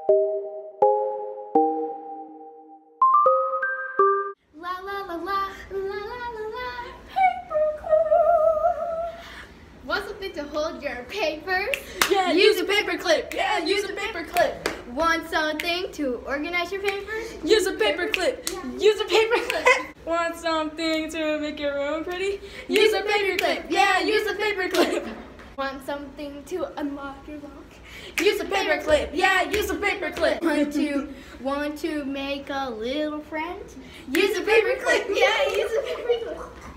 La la la la, la la la la, paperclip. Want something to hold your papers? Yeah, use a paperclip. Yeah, use a paperclip. Want something to organize your papers? Use a paperclip. Use a paperclip. Want something to make your room pretty? Use a paperclip. Yeah, use a paperclip. Want something to unlock your lock? Use a paperclip. Yeah, use a paperclip. Want to make a little friend? Use a paperclip. Yeah, use a paperclip.